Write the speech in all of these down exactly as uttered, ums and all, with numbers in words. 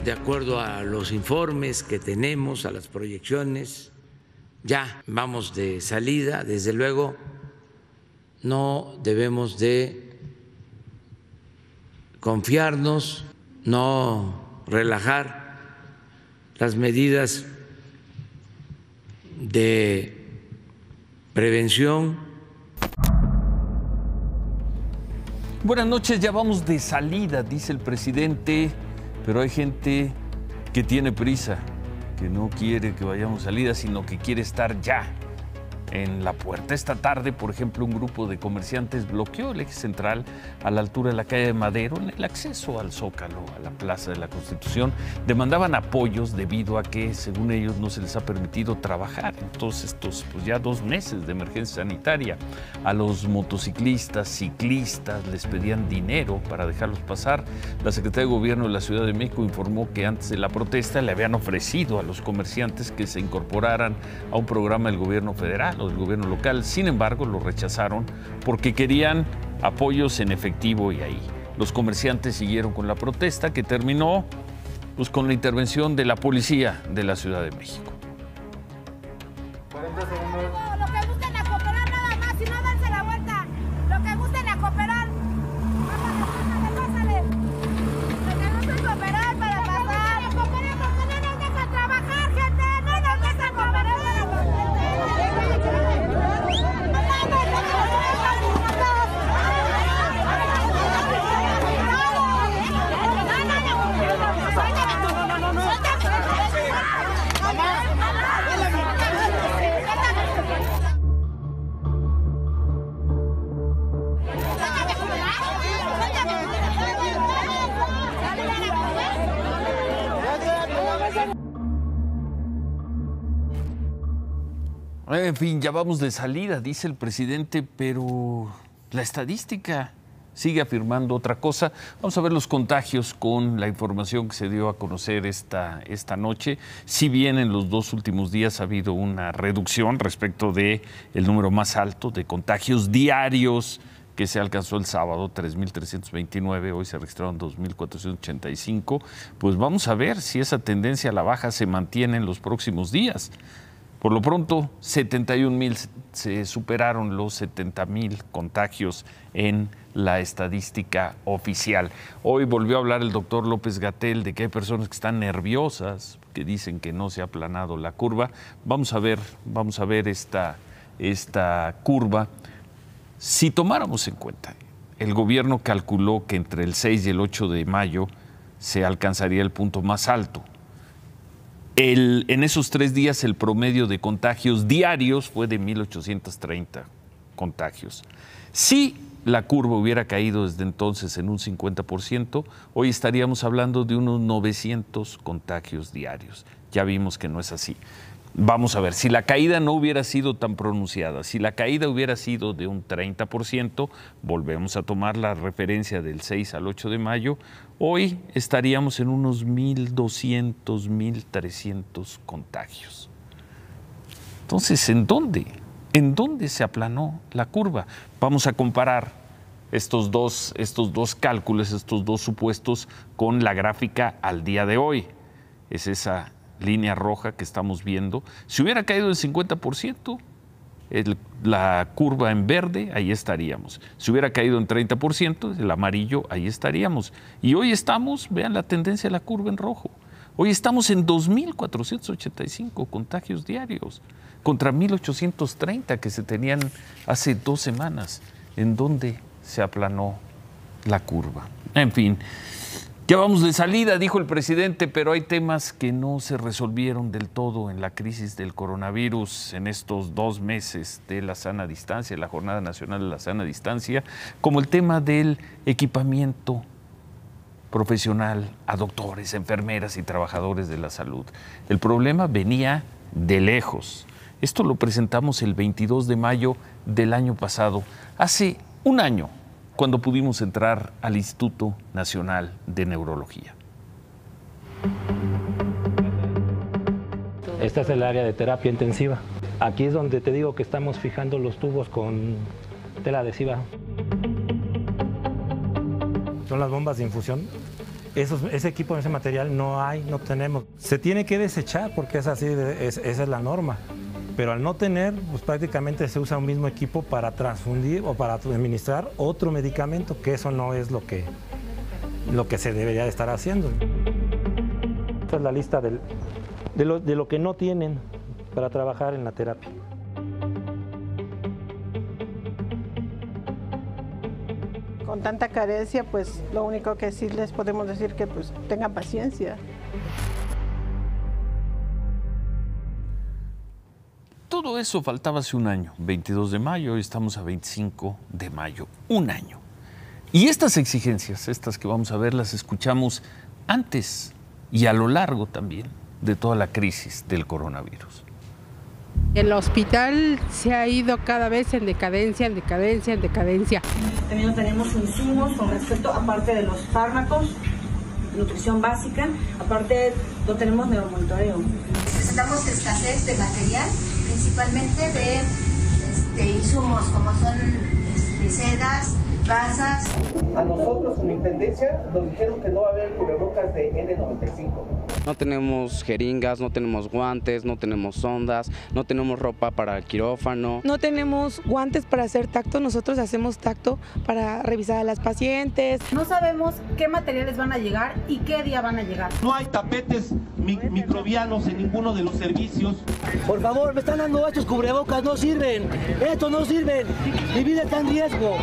de acuerdo a los informes que tenemos, a las proyecciones, ya vamos de salida. Desde luego, no debemos de confiarnos, no relajar las medidas de prevención. Buenas noches, ya vamos de salida, dice el presidente, pero hay gente que tiene prisa, que no quiere que vayamos de salida, sino que quiere estar ya en la puerta. Esta tarde, por ejemplo, un grupo de comerciantes bloqueó el eje central a la altura de la calle de Madero en el acceso al Zócalo, a la Plaza de la Constitución. Demandaban apoyos debido a que, según ellos, no se les ha permitido trabajar en todos estos, pues ya dos meses de emergencia sanitaria. A los motociclistas, ciclistas, les pedían dinero para dejarlos pasar. La Secretaría de Gobierno de la Ciudad de México informó que antes de la protesta le habían ofrecido a los comerciantes que se incorporaran a un programa del gobierno federal o del gobierno local. Sin embargo, lo rechazaron porque querían apoyos en efectivo y ahí. Los comerciantes siguieron con la protesta que terminó pues, con la intervención de la policía de la Ciudad de México. cuarenta segundos. Lo que gusten a cooperar nada más y no darse la vuelta. Lo que gusten a cooperar. Pásale, pásale. Lo que gusten cooperar para pasar. Cooperar porque no nos dejan trabajar, gente. No nos dejan cooperar para pasar. En fin, ya vamos de salida, dice el presidente, pero la estadística sigue afirmando otra cosa. Vamos a ver los contagios con la información que se dio a conocer esta, esta noche. Si bien en los dos últimos días ha habido una reducción respecto del número más alto de contagios diarios que se alcanzó el sábado, tres mil trescientos veintinueve, hoy se registraron dos mil cuatrocientos ochenta y cinco, pues vamos a ver si esa tendencia a la baja se mantiene en los próximos días. Por lo pronto, setenta y un mil, se superaron los setenta mil contagios en la estadística oficial. Hoy volvió a hablar el doctor López-Gatell de que hay personas que están nerviosas, que dicen que no se ha aplanado la curva. Vamos a ver, vamos a ver esta, esta curva. Si tomáramos en cuenta, el gobierno calculó que entre el seis y el ocho de mayo se alcanzaría el punto más alto. El, en esos tres días el promedio de contagios diarios fue de mil ochocientos treinta contagios. Si la curva hubiera caído desde entonces en un cincuenta por ciento, hoy estaríamos hablando de unos novecientos contagios diarios. Ya vimos que no es así. Vamos a ver, si la caída no hubiera sido tan pronunciada, si la caída hubiera sido de un treinta por ciento, volvemos a tomar la referencia del seis al ocho de mayo, hoy estaríamos en unos mil doscientos, mil trescientos contagios. Entonces, ¿en dónde? ¿En dónde se aplanó la curva? Vamos a comparar estos dos, estos dos cálculos, estos dos supuestos con la gráfica al día de hoy. Es esa línea roja que estamos viendo. Si hubiera caído el cincuenta por ciento, el, la curva en verde, ahí estaríamos. Si hubiera caído en treinta por ciento, el amarillo, ahí estaríamos. Y hoy estamos, vean la tendencia de la curva en rojo, hoy estamos en dos mil cuatrocientos ochenta y cinco contagios diarios, contra mil ochocientos treinta que se tenían hace dos semanas. ¿En dónde se aplanó la curva? En fin, ya vamos de salida, dijo el presidente, pero hay temas que no se resolvieron del todo en la crisis del coronavirus en estos dos meses de la sana distancia, la Jornada Nacional de la Sana Distancia, como el tema del equipamiento profesional a doctores, enfermeras y trabajadores de la salud. El problema venía de lejos. Esto lo presentamos el veintidós de mayo del año pasado, hace un año, cuando pudimos entrar al Instituto Nacional de Neurología. Esta es el área de terapia intensiva. Aquí es donde te digo que estamos fijando los tubos con tela adhesiva. Son las bombas de infusión Esos, ese equipo, ese material no hay, no tenemos. Se tiene que desechar porque es así, es, esa es la norma. Pero al no tener, pues prácticamente se usa un mismo equipo para transfundir o para administrar otro medicamento, que eso no es lo que, lo que se debería de estar haciendo. Esta es la lista del, de, lo, de lo que no tienen para trabajar en la terapia. Con tanta carencia, pues lo único que sí les podemos decir que pues tengan paciencia. Todo eso faltaba hace un año, veintidós de mayo, hoy estamos a veinticinco de mayo, un año. Y estas exigencias, estas que vamos a ver, las escuchamos antes y a lo largo también de toda la crisis del coronavirus. El hospital se ha ido cada vez en decadencia, en decadencia, en decadencia. También no tenemos insumos con respecto, aparte de los fármacos, nutrición básica, aparte no tenemos neuromonitoreo. Presentamos escasez de material, principalmente de este, insumos como son este, sedas, gasas. A nosotros como intendencia nos dijeron que no va a haber cubrebocas de ene noventa y cinco. No tenemos jeringas, no tenemos guantes, no tenemos sondas, no tenemos ropa para el quirófano. No tenemos guantes para hacer tacto, nosotros hacemos tacto para revisar a las pacientes. No sabemos qué materiales van a llegar y qué día van a llegar. No hay tapetes mi microbianos en ninguno de los servicios. Por favor, me están dando estos cubrebocas, no sirven, estos no sirven, mi vida está en riesgo.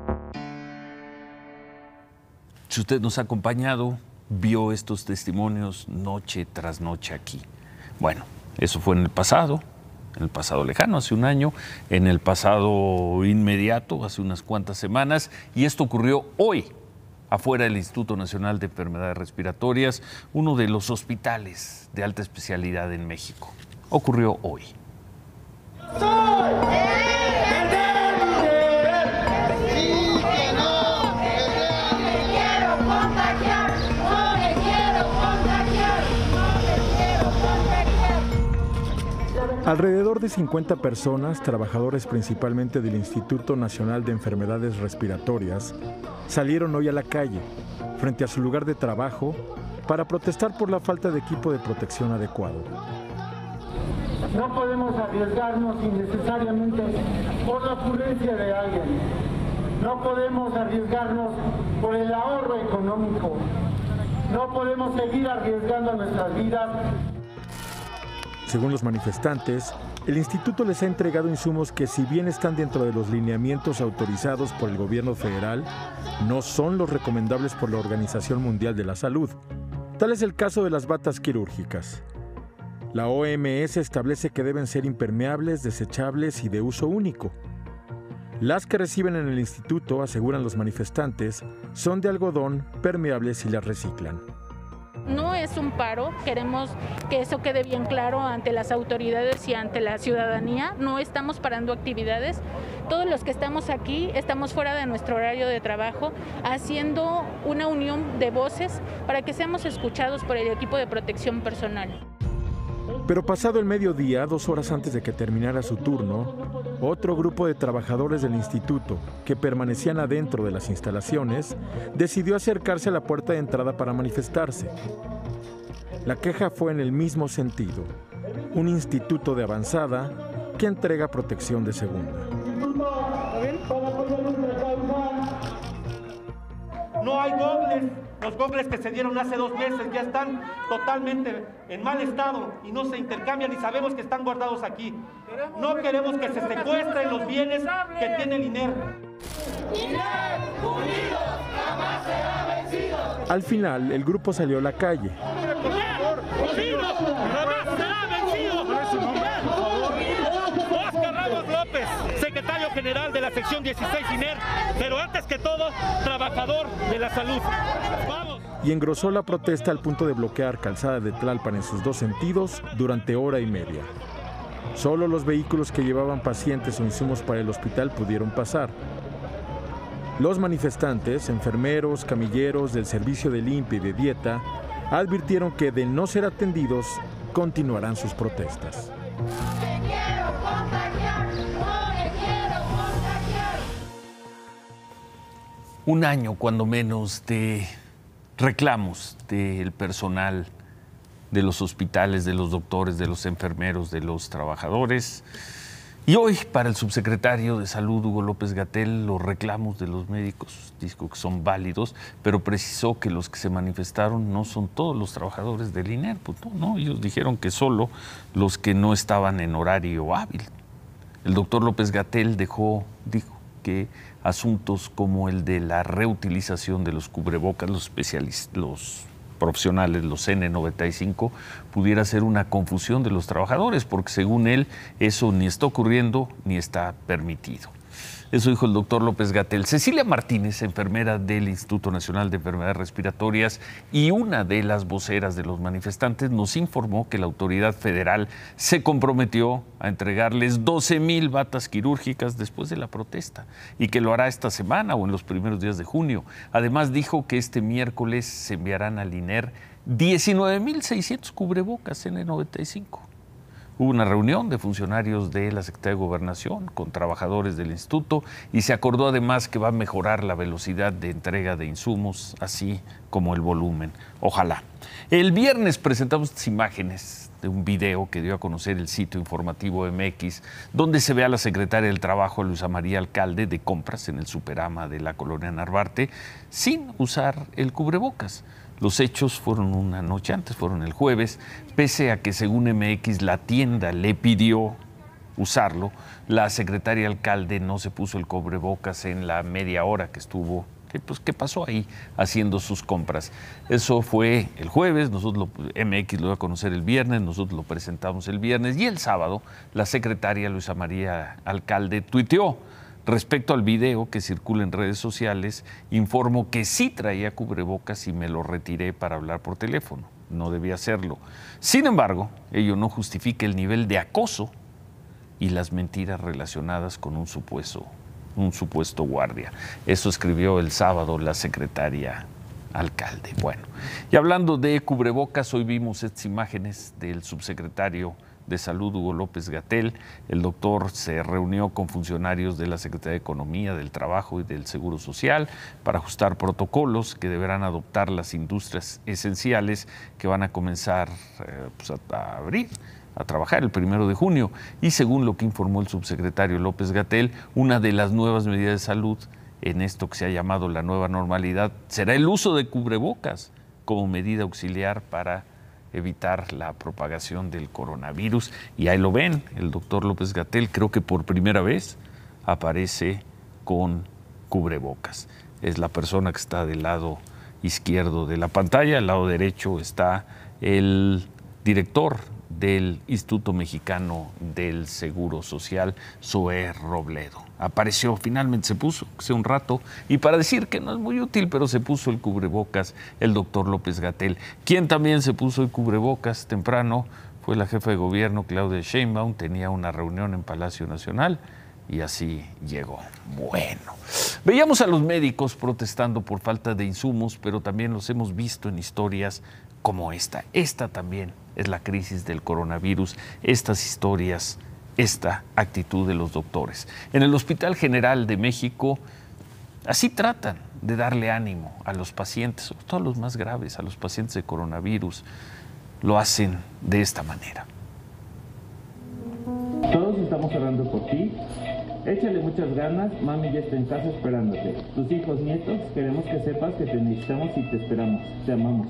Si usted nos ha acompañado, vio estos testimonios noche tras noche aquí. Bueno, eso fue en el pasado, en el pasado lejano, hace un año, en el pasado inmediato, hace unas cuantas semanas, y esto ocurrió hoy, afuera del Instituto Nacional de Enfermedades Respiratorias, uno de los hospitales de alta especialidad en México. Ocurrió hoy. Alrededor de cincuenta personas, trabajadores principalmente del Instituto Nacional de Enfermedades Respiratorias, salieron hoy a la calle, frente a su lugar de trabajo, para protestar por la falta de equipo de protección adecuado. No podemos arriesgarnos innecesariamente por la ocurrencia de alguien. No podemos arriesgarnos por el ahorro económico. No podemos seguir arriesgando nuestras vidas. Según los manifestantes, el instituto les ha entregado insumos que, si bien están dentro de los lineamientos autorizados por el gobierno federal, no son los recomendables por la Organización Mundial de la Salud. Tal es el caso de las batas quirúrgicas. La O M S establece que deben ser impermeables, desechables y de uso único. Las que reciben en el instituto, aseguran los manifestantes, son de algodón, permeables y las reciclan. No es un paro, queremos que eso quede bien claro ante las autoridades y ante la ciudadanía. No estamos parando actividades. Todos los que estamos aquí estamos fuera de nuestro horario de trabajo, haciendo una unión de voces para que seamos escuchados por el equipo de protección personal. Pero pasado el mediodía, dos horas antes de que terminara su turno, otro grupo de trabajadores del instituto, que permanecían adentro de las instalaciones, decidió acercarse a la puerta de entrada para manifestarse. La queja fue en el mismo sentido: un instituto de avanzada que entrega protección de segunda. No hay gogles. Los gogles que se dieron hace dos meses ya están totalmente en mal estado y no se intercambian y sabemos que están guardados aquí. No queremos que se secuestren los bienes que tiene el I N E R. Al final, el grupo salió a la calle. Oscar Ramos López, secretario general de la sección dieciséis I N E R, pero antes que todo, trabajador de la salud. ¡Vamos! Y engrosó la protesta al punto de bloquear Calzada de Tlalpan en sus dos sentidos durante hora y media. Solo los vehículos que llevaban pacientes o insumos para el hospital pudieron pasar. Los manifestantes, enfermeros, camilleros del servicio de limpia y de dieta, advirtieron que, de no ser atendidos, continuarán sus protestas. Un año, cuando menos, de reclamos del personal de los hospitales, de los doctores, de los enfermeros, de los trabajadores. Y hoy, para el subsecretario de Salud, Hugo López-Gatell, los reclamos de los médicos, dijo que son válidos, pero precisó que los que se manifestaron no son todos los trabajadores del I N E R. Pues no, no, ellos dijeron que solo los que no estaban en horario hábil. El doctor López-Gatell dejó, dijo que asuntos como el de la reutilización de los cubrebocas, los especialistas, los profesionales, los N noventa y cinco, pudiera ser una confusión de los trabajadores, porque según él eso ni está ocurriendo ni está permitido. Eso dijo el doctor López-Gatell. Cecilia Martínez, enfermera del Instituto Nacional de Enfermedades Respiratorias y una de las voceras de los manifestantes, nos informó que la autoridad federal se comprometió a entregarles doce mil batas quirúrgicas después de la protesta y que lo hará esta semana o en los primeros días de junio. Además dijo que este miércoles se enviarán al I N E R diecinueve mil seiscientos cubrebocas N noventa y cinco. Hubo una reunión de funcionarios de la Secretaría de Gobernación con trabajadores del instituto y se acordó además que va a mejorar la velocidad de entrega de insumos, así como el volumen. Ojalá. El viernes presentamos estas imágenes de un video que dio a conocer el sitio informativo M X, donde se ve a la secretaria del Trabajo, Luisa María Alcalde, de compras en el Superama de la colonia Narvarte, sin usar el cubrebocas. Los hechos fueron una noche antes, fueron el jueves, pese a que según M X la tienda le pidió usarlo, la secretaria alcalde no se puso el cubrebocas en la media hora que estuvo, que, pues, ¿qué pasó ahí haciendo sus compras? Eso fue el jueves, nosotros lo, M X lo dio a conocer el viernes, nosotros lo presentamos el viernes y el sábado la secretaria Luisa María Alcalde tuiteó. Respecto al video que circula en redes sociales, informo que sí traía cubrebocas y me lo retiré para hablar por teléfono. No debía hacerlo. Sin embargo, ello no justifica el nivel de acoso y las mentiras relacionadas con un supuesto, un supuesto guardia. Eso escribió el sábado la secretaria alcalde. Bueno, y hablando de cubrebocas, hoy vimos estas imágenes del subsecretario de Salud, Hugo López-Gatell. El doctor se reunió con funcionarios de la Secretaría de Economía, del Trabajo y del Seguro Social para ajustar protocolos que deberán adoptar las industrias esenciales que van a comenzar eh, pues a, a abrir, a trabajar el primero de junio. Y según lo que informó el subsecretario López-Gatell, una de las nuevas medidas de salud en esto que se ha llamado la nueva normalidad será el uso de cubrebocas como medida auxiliar para evitar la propagación del coronavirus. Y ahí lo ven, el doctor López-Gatell creo que por primera vez aparece con cubrebocas. Es la persona que está del lado izquierdo de la pantalla, al lado derecho está el director del Instituto Mexicano del Seguro Social, Zoé Robledo. Apareció, finalmente se puso, hace un rato, y para decir que no es muy útil, pero se puso el cubrebocas el doctor López-Gatell. Quien también se puso el cubrebocas temprano fue la jefa de gobierno, Claudia Sheinbaum. Tenía una reunión en Palacio Nacional y así llegó. Bueno, veíamos a los médicos protestando por falta de insumos, pero también los hemos visto en historias como esta. Esta también es la crisis del coronavirus, estas historias, esta actitud de los doctores. En el Hospital General de México, así tratan de darle ánimo a los pacientes, sobre todo a los más graves, a los pacientes de coronavirus. Lo hacen de esta manera. Todos estamos orando por ti. Échale muchas ganas, mami ya está en casa esperándote. Tus hijos, nietos, queremos que sepas que te necesitamos y te esperamos. Te amamos.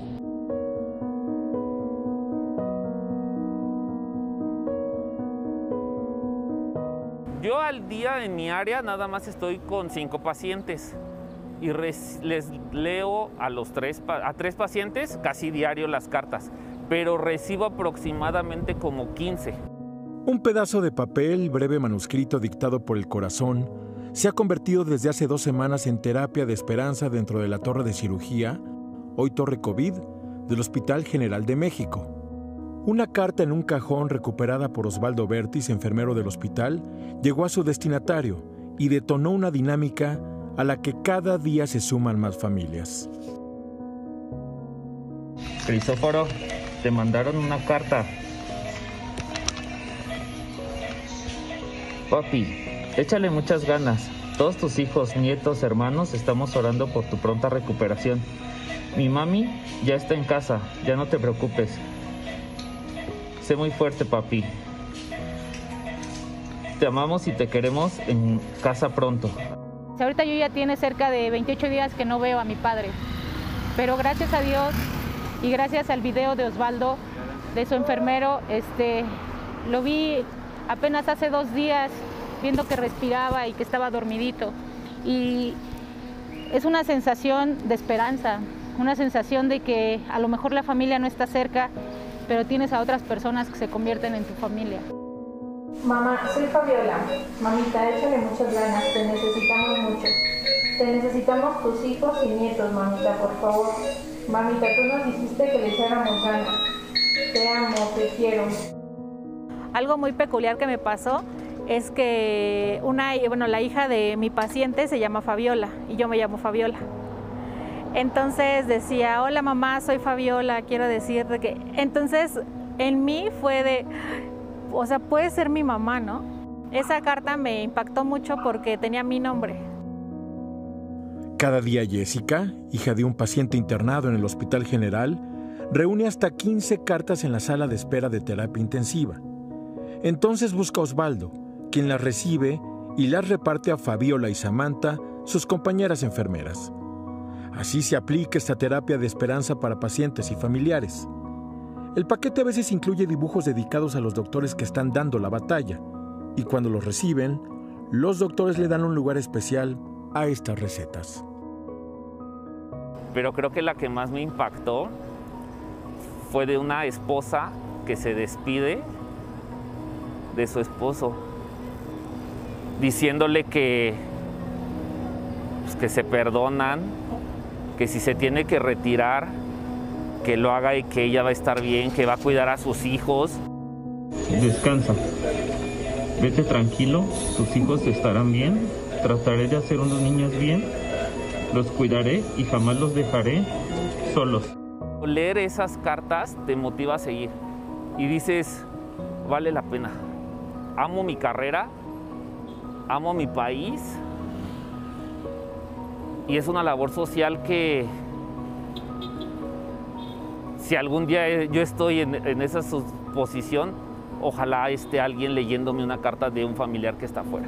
Yo al día en mi área nada más estoy con cinco pacientes y les leo a, los tres, a tres pacientes casi diario las cartas, pero recibo aproximadamente como quince. Un pedazo de papel, breve manuscrito dictado por el corazón, se ha convertido desde hace dos semanas en terapia de esperanza dentro de la torre de cirugía, hoy torre COVID, del Hospital General de México. Una carta en un cajón recuperada por Osvaldo Bertis, enfermero del hospital, llegó a su destinatario y detonó una dinámica a la que cada día se suman más familias. Crisóforo, te mandaron una carta. Papi, échale muchas ganas. Todos tus hijos, nietos, hermanos, estamos orando por tu pronta recuperación. Mi mami ya está en casa, ya no te preocupes. Sé muy fuerte, papi. Te amamos y te queremos en casa pronto. Ahorita yo ya tiene cerca de veintiocho días que no veo a mi padre, pero gracias a Dios y gracias al video de Osvaldo, de su enfermero, este, lo vi apenas hace dos días, viendo que respiraba y que estaba dormidito. Y es una sensación de esperanza, una sensación de que a lo mejor la familia no está cerca, pero tienes a otras personas que se convierten en tu familia. Mamá, soy Fabiola. Mamita, échale muchas ganas, te necesitamos mucho. Te necesitamos tus hijos y nietos, mamita, por favor. Mamita, tú nos dijiste que le echáramos ganas. Te amo, te quiero. Algo muy peculiar que me pasó es que una, bueno, la hija de mi paciente se llama Fabiola y yo me llamo Fabiola. Entonces decía, hola mamá, soy Fabiola, quiero decirte que... Entonces en mí fue de, o sea, puede ser mi mamá, ¿no? Esa carta me impactó mucho porque tenía mi nombre. Cada día Jessica, hija de un paciente internado en el Hospital General, reúne hasta quince cartas en la sala de espera de terapia intensiva. Entonces busca a Osvaldo, quien las recibe y las reparte a Fabiola y Samantha, sus compañeras enfermeras. Así se aplica esta terapia de esperanza para pacientes y familiares. El paquete a veces incluye dibujos dedicados a los doctores que están dando la batalla, y cuando los reciben, los doctores le dan un lugar especial a estas recetas. Pero creo que la que más me impactó fue de una esposa que se despide de su esposo, diciéndole que, pues, que se perdonan, que si se tiene que retirar, que lo haga y que ella va a estar bien, que va a cuidar a sus hijos. Descansa, vete tranquilo, tus hijos estarán bien, trataré de hacer unos niños bien, los cuidaré y jamás los dejaré solos. Leer esas cartas te motiva a seguir y dices, vale la pena. Amo mi carrera, amo mi país y es una labor social que si algún día yo estoy en, en esa posición, ojalá esté alguien leyéndome una carta de un familiar que está afuera.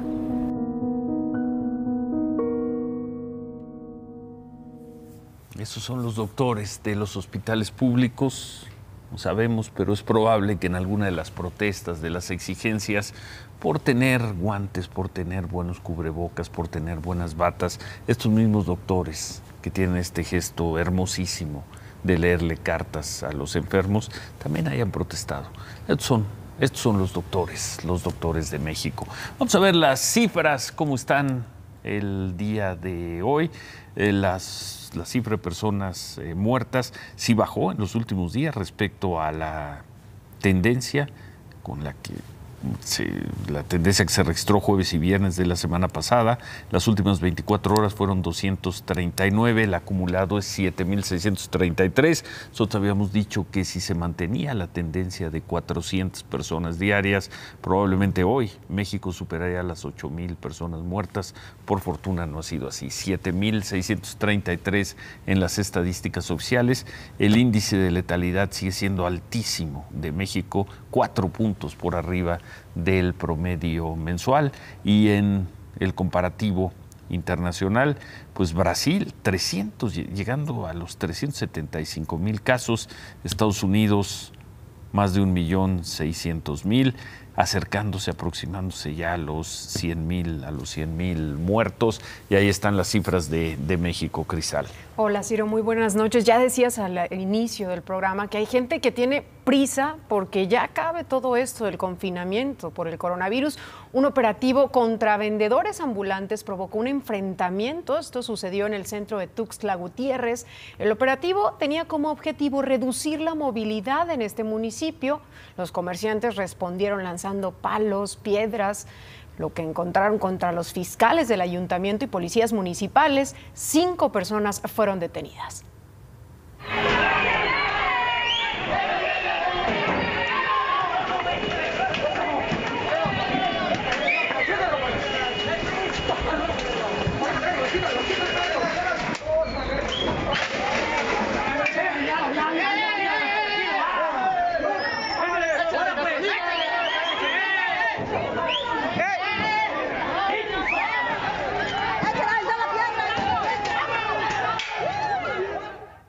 Esos son los doctores de los hospitales públicos, no sabemos, pero es probable que en alguna de las protestas, de las exigencias, por tener guantes, por tener buenos cubrebocas, por tener buenas batas, estos mismos doctores que tienen este gesto hermosísimo de leerle cartas a los enfermos, también hayan protestado. Estos son, estos son los doctores, los doctores de México. Vamos a ver las cifras, cómo están el día de hoy. Eh, las, la cifra de personas eh, muertas sí bajó en los últimos días respecto a la tendencia con la que se, la tendencia que se registró jueves y viernes de la semana pasada. Las últimas veinticuatro horas fueron doscientos treinta y nueve, el acumulado es siete mil seiscientos treinta y tres. Nosotros habíamos dicho que si se mantenía la tendencia de cuatrocientas personas diarias, probablemente hoy México superaría las ocho mil personas muertas. Por fortuna no ha sido así, siete mil seiscientos treinta y tres en las estadísticas oficiales. El índice de letalidad sigue siendo altísimo de México, cuatro puntos por arriba del promedio mensual, y en el comparativo internacional, pues Brasil, trescientos, llegando a los trescientos setenta y cinco mil casos, Estados Unidos, más de un millón seiscientos mil, acercándose, aproximándose ya a los cien mil, a los cien mil muertos, y ahí están las cifras de, de México, Crisal. Hola Ciro, muy buenas noches. Ya decías al inicio del programa que hay gente que tiene prisa porque ya acabe todo esto del confinamiento por el coronavirus. Un operativo contra vendedores ambulantes provocó un enfrentamiento. Esto sucedió en el centro de Tuxtla Gutiérrez. El operativo tenía como objetivo reducir la movilidad en este municipio. Los comerciantes respondieron lanzando palos, piedras, lo que encontraron contra los fiscales del ayuntamiento y policías municipales. Cinco personas fueron detenidas.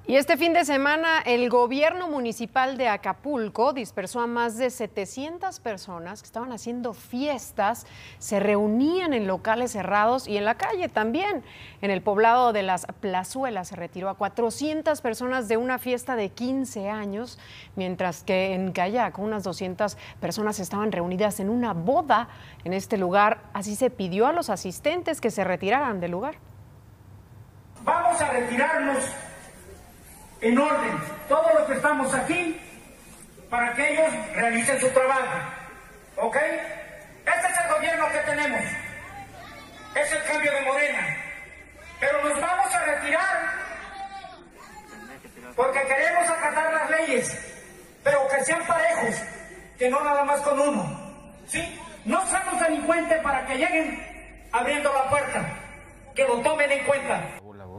Y este fin de semana el gobierno municipal de Acapulco dispersó a más de setecientas personas que estaban haciendo fiestas, se reunían en locales cerrados y en la calle también. En el poblado de Las Plazuelas se retiró a cuatrocientas personas de una fiesta de quince años, mientras que en Cayac unas doscientas personas estaban reunidas en una boda en este lugar. Así se pidió a los asistentes que se retiraran del lugar. Vamos a retirarnos en orden, todos los que estamos aquí, para que ellos realicen su trabajo, ¿ok? Este es el gobierno que tenemos, es el cambio de Morena, pero nos vamos a retirar porque queremos acatar las leyes, pero que sean parejos, que no nada más con uno, ¿sí? No seamos delincuentes para que lleguen abriendo la puerta, que lo tomen en cuenta.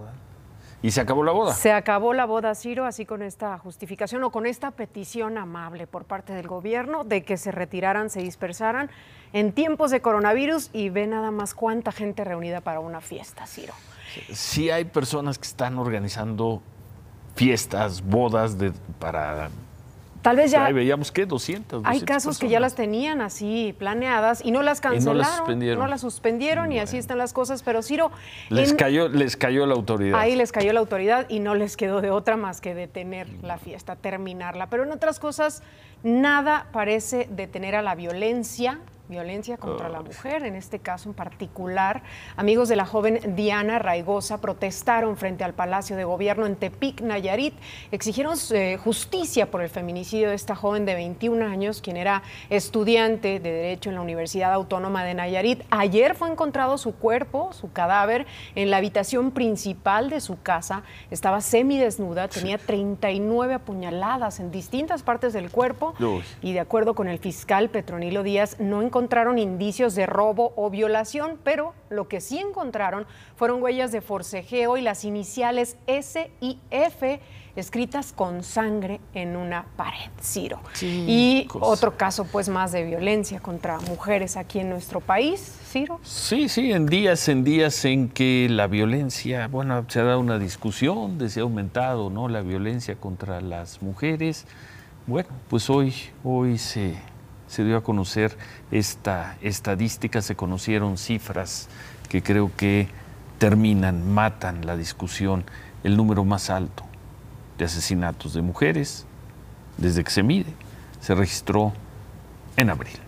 ¿Y se acabó la boda? Se acabó la boda, Ciro, así con esta justificación o con esta petición amable por parte del gobierno de que se retiraran, se dispersaran en tiempos de coronavirus, y ve nada más cuánta gente reunida para una fiesta, Ciro. Sí hay personas que están organizando fiestas, bodas de, para... Tal vez ya ahí veíamos que doscientas, hay casos personas. Que ya las tenían así planeadas y no las cancelaron, y no las suspendieron, no las suspendieron bueno. Y así están las cosas, pero Ciro, les en, cayó les cayó la autoridad. Ahí les cayó la autoridad y no les quedó de otra más que detener la fiesta, terminarla. Pero en otras cosas, nada parece detener a la violencia. Violencia contra oh. la mujer, en este caso en particular. Amigos de la joven Diana Raigosa protestaron frente al Palacio de Gobierno en Tepic, Nayarit. Exigieron eh, justicia por el feminicidio de esta joven de veintiún años, quien era estudiante de Derecho en la Universidad Autónoma de Nayarit. Ayer fue encontrado su cuerpo, su cadáver, en la habitación principal de su casa. Estaba semidesnuda, tenía treinta y nueve apuñaladas en distintas partes del cuerpo. Uy. Y de acuerdo con el fiscal Petronilo Díaz, no encontró encontraron indicios de robo o violación, pero lo que sí encontraron fueron huellas de forcejeo y las iniciales S y F escritas con sangre en una pared, Ciro. Sí, y cosa. Otro caso pues más de violencia contra mujeres aquí en nuestro país, Ciro. Sí, sí, en días, en días en que la violencia, bueno, se ha dado una discusión de si ha aumentado, ¿no?, la violencia contra las mujeres. Bueno, pues hoy, hoy se... se dio a conocer esta estadística, se conocieron cifras que creo que terminan, matan la discusión. El número más alto de asesinatos de mujeres desde que se mide se registró en abril.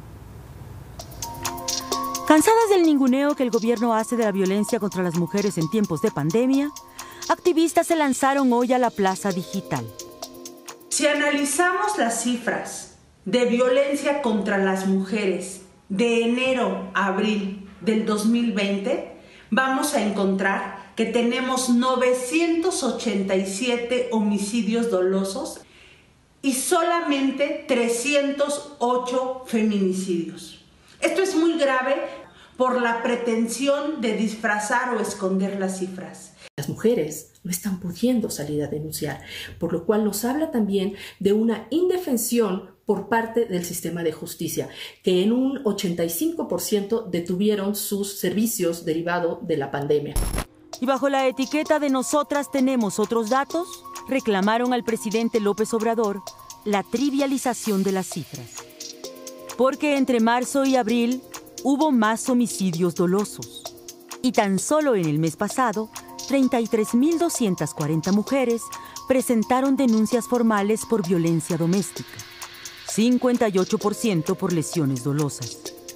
Cansadas del ninguneo que el gobierno hace de la violencia contra las mujeres en tiempos de pandemia, activistas se lanzaron hoy a la Plaza Digital. Si analizamos las cifras de violencia contra las mujeres de enero a abril del dos mil veinte, vamos a encontrar que tenemos novecientos ochenta y siete homicidios dolosos y solamente trescientos ocho feminicidios. Esto es muy grave por la pretensión de disfrazar o esconder las cifras. Las mujeres no están pudiendo salir a denunciar, por lo cual nos habla también de una indefensión por parte del sistema de justicia, que en un ochenta y cinco por ciento detuvieron sus servicios derivados de la pandemia. Y bajo la etiqueta de nosotras tenemos otros datos, reclamaron al presidente López Obrador la trivialización de las cifras. Porque entre marzo y abril hubo más homicidios dolosos. Y tan solo en el mes pasado, treinta y tres mil doscientas cuarenta mujeres presentaron denuncias formales por violencia doméstica, cincuenta y ocho por ciento por lesiones dolosas.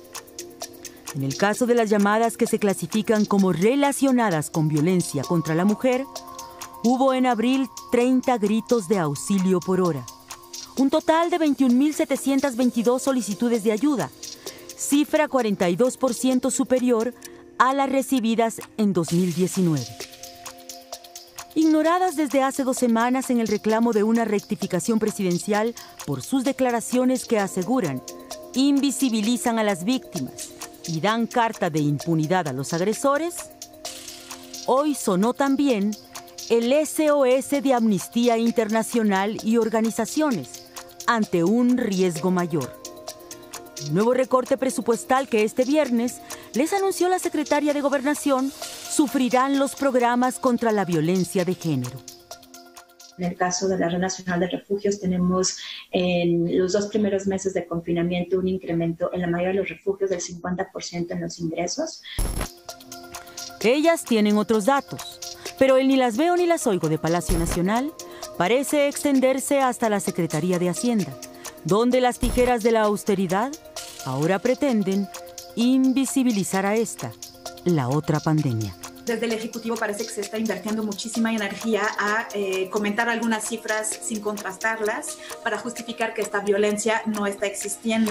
En el caso de las llamadas que se clasifican como relacionadas con violencia contra la mujer, hubo en abril treinta gritos de auxilio por hora, un total de veintiún mil setecientas veintidós solicitudes de ayuda, cifra cuarenta y dos por ciento superior a las recibidas en dos mil diecinueve. Ignoradas desde hace dos semanas en el reclamo de una rectificación presidencial por sus declaraciones que aseguran invisibilizan a las víctimas y dan carta de impunidad a los agresores, hoy sonó también el S O S de Amnistía Internacional y organizaciones ante un riesgo mayor. El nuevo recorte presupuestal que este viernes les anunció la secretaria de Gobernación sufrirán los programas contra la violencia de género. En el caso de la Red Nacional de Refugios, tenemos en los dos primeros meses de confinamiento un incremento en la mayoría de los refugios del cincuenta por ciento en los ingresos. Ellas tienen otros datos, pero el ni las veo ni las oigo de Palacio Nacional parece extenderse hasta la Secretaría de Hacienda, donde las tijeras de la austeridad ahora pretenden invisibilizar a esta, la otra pandemia. Desde el Ejecutivo parece que se está invirtiendo muchísima energía a eh, comentar algunas cifras sin contrastarlas para justificar que esta violencia no está existiendo.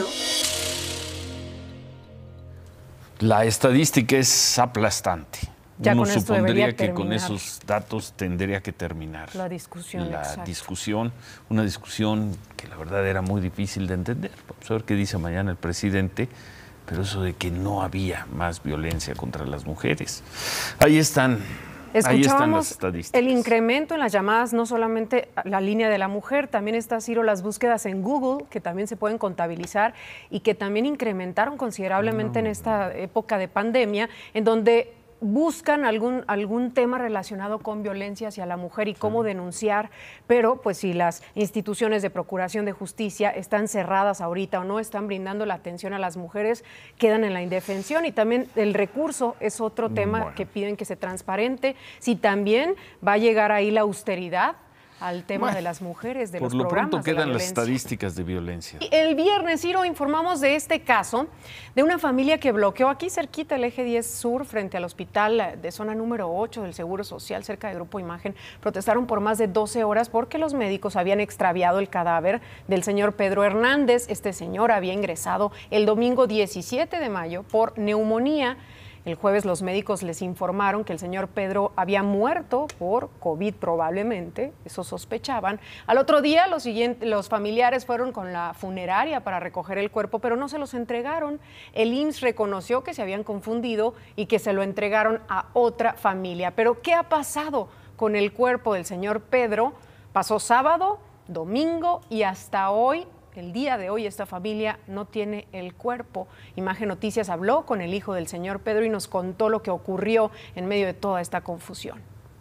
La estadística es aplastante. Ya Uno con esto supondría que terminar. con esos datos tendría que terminar La discusión, la exacto. discusión, una discusión que la verdad era muy difícil de entender. Vamos a ver qué dice mañana el presidente, pero eso de que no había más violencia contra las mujeres. Ahí están, ahí están las Escuchábamos estadísticas. el incremento en las llamadas, no solamente la línea de la mujer, también está, Ciro, las búsquedas en Google, que también se pueden contabilizar y que también incrementaron considerablemente en esta época de pandemia, en donde buscan algún, algún tema relacionado con violencia hacia la mujer y cómo denunciar, pero pues si las instituciones de procuración de justicia están cerradas ahorita o no están brindando la atención a las mujeres, quedan en la indefensión. Y también el recurso es otro tema Bueno. que piden que se transparente, si también va a llegar ahí la austeridad al tema Bueno, de las mujeres, de Por los lo programas pronto de la quedan las violencia. estadísticas de violencia. Y el viernes, Ciro, informamos de este caso de una familia que bloqueó aquí cerquita el eje diez Sur, frente al hospital de zona número ocho del Seguro Social, cerca de Grupo Imagen. Protestaron por más de doce horas porque los médicos habían extraviado el cadáver del señor Pedro Hernández. Este señor había ingresado el domingo diecisiete de mayo por neumonía. El jueves los médicos les informaron que el señor Pedro había muerto por COVID probablemente, eso sospechaban. Al otro día los, siguiente, los familiares fueron con la funeraria para recoger el cuerpo, pero no se los entregaron. El I M S S reconoció que se habían confundido y que se lo entregaron a otra familia. Pero ¿qué ha pasado con el cuerpo del señor Pedro? Pasó sábado, domingo y hasta hoy. El día de hoy esta familia no tiene el cuerpo. Imagen Noticias habló con el hijo del señor Pedro y nos contó lo que ocurrió en medio de toda esta confusión.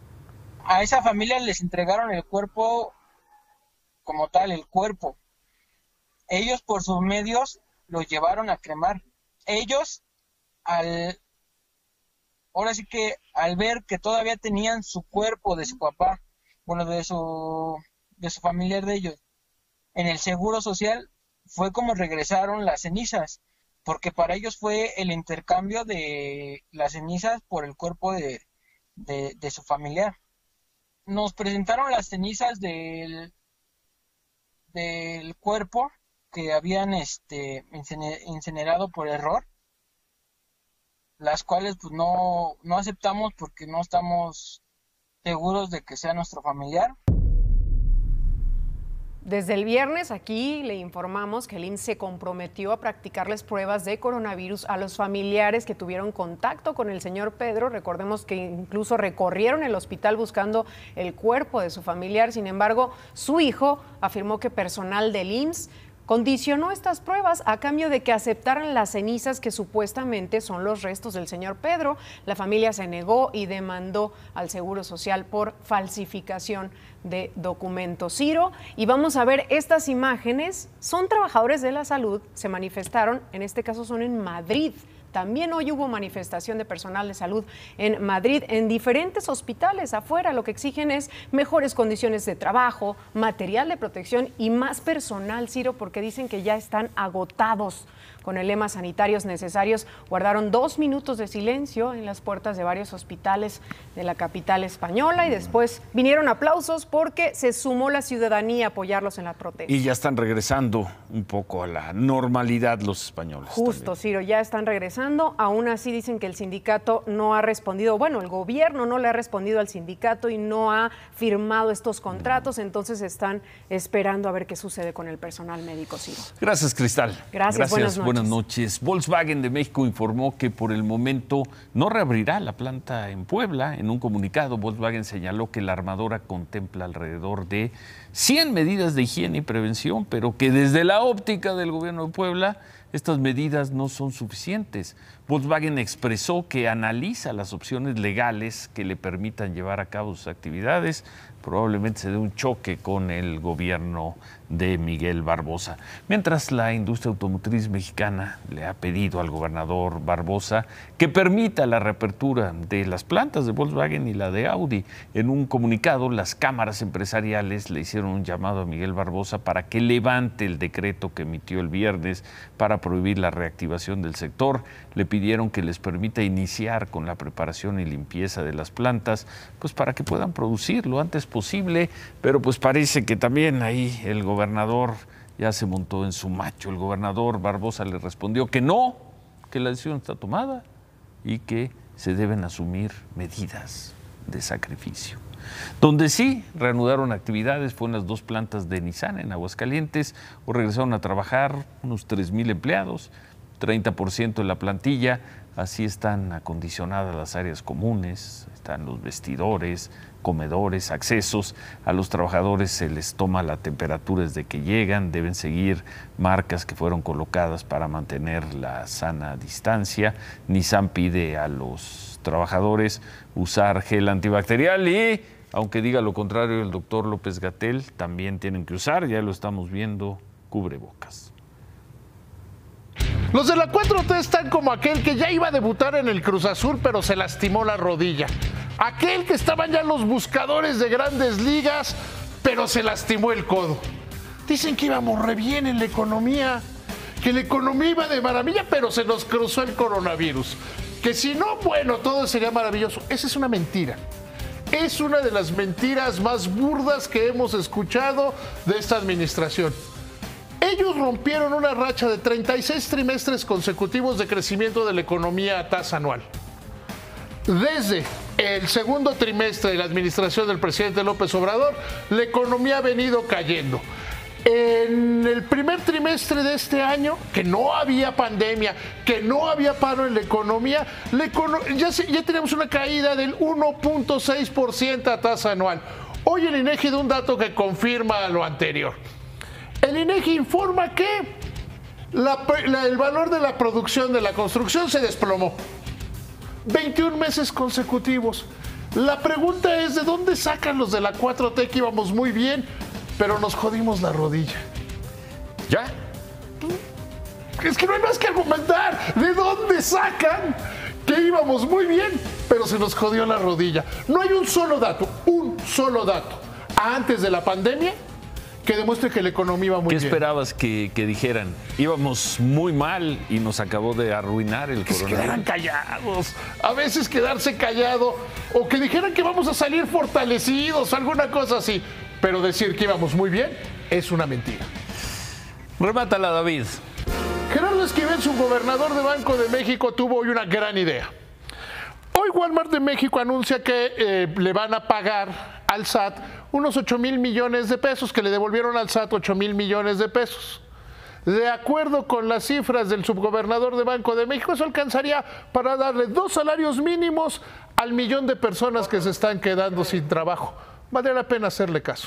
A esa familia les entregaron el cuerpo como tal, el cuerpo. Ellos por sus medios los llevaron a cremar. Ellos, al ahora sí que al ver que todavía tenían su cuerpo de su papá, bueno, de su, de su familiar de ellos, en el Seguro Social, fue como regresaron las cenizas, porque para ellos fue el intercambio de las cenizas por el cuerpo de, de, de su familiar. Nos presentaron las cenizas del, del cuerpo que habían este incinerado por error, las cuales pues no, no aceptamos porque no estamos seguros de que sea nuestro familiar. Desde el viernes aquí le informamos que el I M S S se comprometió a practicarles pruebas de coronavirus a los familiares que tuvieron contacto con el señor Pedro. Recordemos que incluso recorrieron el hospital buscando el cuerpo de su familiar. Sin embargo, su hijo afirmó que personal del I M S S condicionó estas pruebas a cambio de que aceptaran las cenizas que supuestamente son los restos del señor Pedro. La familia se negó y demandó al Seguro Social por falsificación de documentos. Ciro, y vamos a ver estas imágenes. Son trabajadores de la salud, se manifestaron, en este caso son en Madrid. También hoy hubo manifestación de personal de salud en Madrid, en diferentes hospitales afuera. Lo que exigen es mejores condiciones de trabajo, material de protección y más personal, Ciro, porque dicen que ya están agotados. Con el lema sanitarios necesarios, guardaron dos minutos de silencio en las puertas de varios hospitales de la capital española y después vinieron aplausos porque se sumó la ciudadanía a apoyarlos en la protesta. Y ya están regresando un poco a la normalidad los españoles. Justo, también. Ciro, ya están regresando. Aún así dicen que el sindicato no ha respondido, bueno, el gobierno no le ha respondido al sindicato y no ha firmado estos contratos, entonces están esperando a ver qué sucede con el personal médico, Ciro. Gracias, Cristal. Gracias, Gracias. buenas noches. Buenas noches. Volkswagen de México informó que por el momento no reabrirá la planta en Puebla. En un comunicado, Volkswagen señaló que la armadora contempla alrededor de cien medidas de higiene y prevención, pero que desde la óptica del gobierno de Puebla estas medidas no son suficientes. Volkswagen expresó que analiza las opciones legales que le permitan llevar a cabo sus actividades. Probablemente se dé un choque con el gobierno de Miguel Barbosa. Mientras, la industria automotriz mexicana le ha pedido al gobernador Barbosa que permita la reapertura de las plantas de Volkswagen y la de Audi. En un comunicado, las cámaras empresariales le hicieron un llamado a Miguel Barbosa para que levante el decreto que emitió el viernes para prohibir la reactivación del sector. Le pidieron que les permita iniciar con la preparación y limpieza de las plantas, pues para que puedan producir lo antes posible, pero pues parece que también ahí el gobernador ya se montó en su macho. El gobernador Barbosa le respondió que no, que la decisión está tomada y que se deben asumir medidas de sacrificio. Donde sí reanudaron actividades fue en las dos plantas de Nissan en Aguascalientes, o regresaron a trabajar unos tres mil empleados, treinta por ciento de la plantilla. Así están acondicionadas las áreas comunes, están los vestidores, comedores, accesos. A los trabajadores se les toma la temperatura desde que llegan, deben seguir marcas que fueron colocadas para mantener la sana distancia. Nissan pide a los trabajadores usar gel antibacterial y, aunque diga lo contrario el doctor López-Gatell, también tienen que usar, ya lo estamos viendo, cubrebocas. Los de la cuatro T están como aquel que ya iba a debutar en el Cruz Azul, pero se lastimó la rodilla. Aquel que estaban ya los buscadores de grandes ligas, pero se lastimó el codo. Dicen que íbamos re bien en la economía, que la economía iba de maravilla, pero se nos cruzó el coronavirus. Que si no, bueno, todo sería maravilloso. Esa es una mentira. Es una de las mentiras más burdas que hemos escuchado de esta administración. Ellos rompieron una racha de treinta y seis trimestres consecutivos de crecimiento de la economía a tasa anual. Desde el segundo trimestre de la administración del presidente López Obrador, la economía ha venido cayendo. En el primer trimestre de este año, que no había pandemia, que no había paro en la economía, la econo ya, ya tenemos una caída del uno punto seis por ciento a tasa anual. Hoy el INEGI da un dato que confirma lo anterior. El INEGI informa que la, la, el valor de la producción de la construcción se desplomó. veintiún meses consecutivos. La pregunta es, ¿de dónde sacan los de la cuatro T que íbamos muy bien, pero nos jodimos la rodilla? ¿Ya? Es que no hay más que argumentar. ¿De dónde sacan que íbamos muy bien, pero se nos jodió la rodilla? No hay un solo dato, un solo dato, antes de la pandemia, que demuestre que la economía iba muy bien. ¿Qué esperabas que, que dijeran? Íbamos muy mal y nos acabó de arruinar el que coronavirus. Que se quedaran callados. A veces quedarse callado. O que dijeran que vamos a salir fortalecidos, alguna cosa así. Pero decir que íbamos muy bien es una mentira. Remátala, David. Gerardo Esquivel, subgobernador de Banco de México, tuvo hoy una gran idea. Hoy Walmart de México anuncia que eh, le van a pagar al S A T unos ocho mil millones de pesos, que le devolvieron al S A T ocho mil millones de pesos. De acuerdo con las cifras del subgobernador de Banco de México, eso alcanzaría para darle dos salarios mínimos al millón de personas que se están quedando sin trabajo. Vale la pena hacerle caso.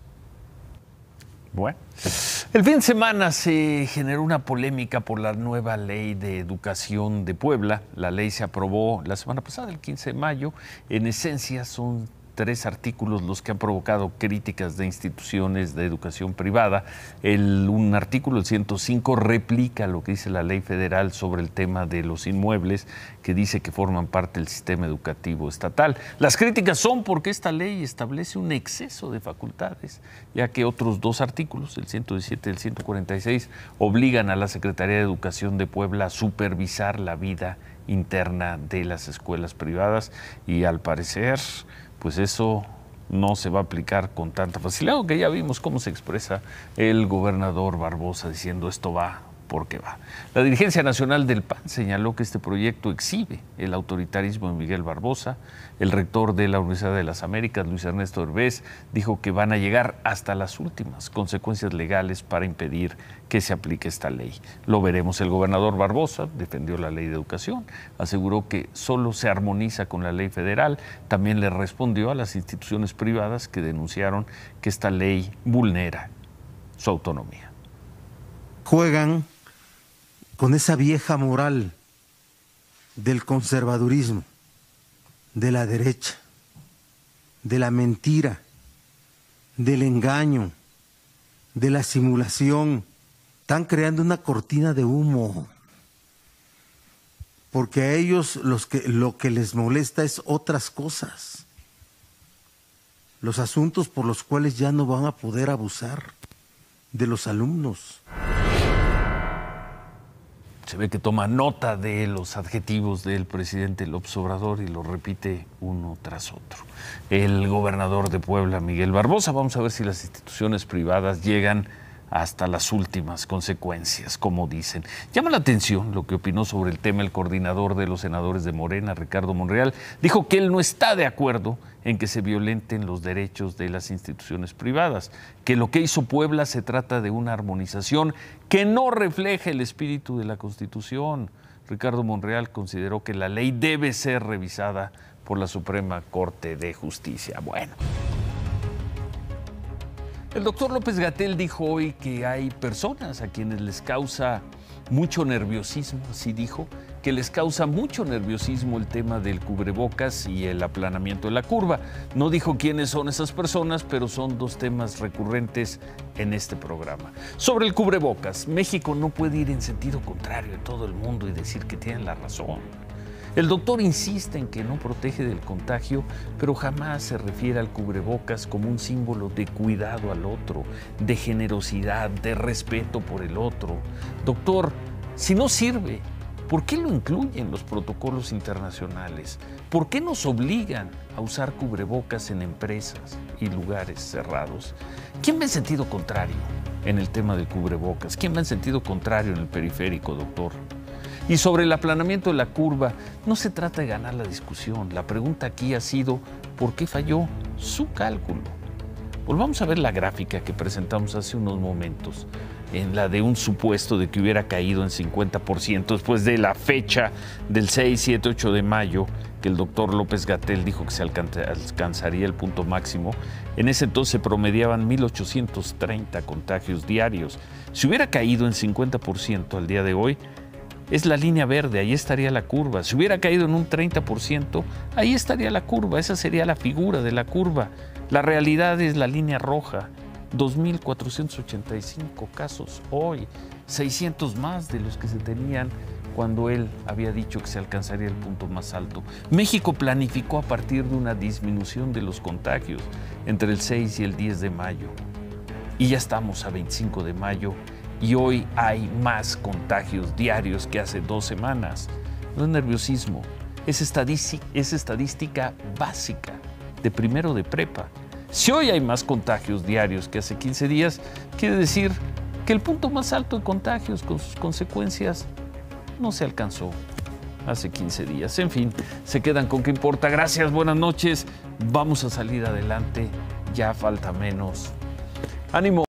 Bueno, el fin de semana se generó una polémica por la nueva ley de educación de Puebla. La ley se aprobó la semana pasada, el quince de mayo. En esencia son tres artículos los que han provocado críticas de instituciones de educación privada. El, un artículo, el ciento cinco, replica lo que dice la ley federal sobre el tema de los inmuebles, que dice que forman parte del sistema educativo estatal. Las críticas son porque esta ley establece un exceso de facultades, ya que otros dos artículos, el ciento diecisiete y el ciento cuarenta y seis, obligan a la Secretaría de Educación de Puebla a supervisar la vida interna de las escuelas privadas y, al parecer, pues eso no se va a aplicar con tanta facilidad, aunque ya vimos cómo se expresa el gobernador Barbosa diciendo esto va porque va. La dirigencia nacional del P A N señaló que este proyecto exhibe el autoritarismo de Miguel Barbosa. El rector de la Universidad de las Américas, Luis Ernesto Herbés, dijo que van a llegar hasta las últimas consecuencias legales para impedir que se aplique esta ley. Lo veremos. El gobernador Barbosa defendió la ley de educación, aseguró que solo se armoniza con la ley federal. También le respondió a las instituciones privadas que denunciaron que esta ley vulnera su autonomía. Juegan con esa vieja moral del conservadurismo, de la derecha, de la mentira, del engaño, de la simulación. Están creando una cortina de humo, porque a ellos los que, lo que les molesta es otras cosas, los asuntos por los cuales ya no van a poder abusar de los alumnos. Se ve que toma nota de los adjetivos del presidente López Obrador y lo repite uno tras otro. El gobernador de Puebla, Miguel Barbosa, vamos a ver si las instituciones privadas llegan hasta las últimas consecuencias, como dicen. Llama la atención lo que opinó sobre el tema el coordinador de los senadores de Morena, Ricardo Monreal. Dijo que él no está de acuerdo en que se violenten los derechos de las instituciones privadas, que lo que hizo Puebla se trata de una armonización que no refleja el espíritu de la Constitución. Ricardo Monreal consideró que la ley debe ser revisada por la Suprema Corte de Justicia. Bueno. El doctor López-Gatell dijo hoy que hay personas a quienes les causa mucho nerviosismo, así dijo, que les causa mucho nerviosismo el tema del cubrebocas y el aplanamiento de la curva. No dijo quiénes son esas personas, pero son dos temas recurrentes en este programa. Sobre el cubrebocas, México no puede ir en sentido contrario de todo el mundo y decir que tienen la razón. El doctor insiste en que no protege del contagio, pero jamás se refiere al cubrebocas como un símbolo de cuidado al otro, de generosidad, de respeto por el otro. Doctor, si no sirve, ¿por qué lo incluyen los protocolos internacionales? ¿Por qué nos obligan a usar cubrebocas en empresas y lugares cerrados? ¿Quién va en sentido contrario en el tema del cubrebocas? ¿Quién va en sentido contrario en el periférico, doctor? Y sobre el aplanamiento de la curva, no se trata de ganar la discusión. La pregunta aquí ha sido, ¿por qué falló su cálculo? Volvamos a ver la gráfica que presentamos hace unos momentos, en la de un supuesto de que hubiera caído en cincuenta por ciento después de la fecha del seis, siete, ocho de mayo, que el doctor López-Gatell dijo que se alcanzaría el punto máximo. En ese entonces se promediaban mil ochocientos treinta contagios diarios. Si hubiera caído en cincuenta por ciento al día de hoy, es la línea verde, ahí estaría la curva. Si hubiera caído en un treinta por ciento, ahí estaría la curva, esa sería la figura de la curva. La realidad es la línea roja, dos mil cuatrocientos ochenta y cinco casos hoy, seiscientos más de los que se tenían cuando él había dicho que se alcanzaría el punto más alto. México planificó a partir de una disminución de los contagios entre el seis y el diez de mayo. Y ya estamos a veinticinco de mayo. Y hoy hay más contagios diarios que hace dos semanas. No es nerviosismo, es estadística, es estadística básica de primero de prepa. Si hoy hay más contagios diarios que hace quince días, quiere decir que el punto más alto de contagios con sus consecuencias no se alcanzó hace quince días. En fin, se quedan con qué importa. Gracias, buenas noches. Vamos a salir adelante, ya falta menos. ¡Ánimo!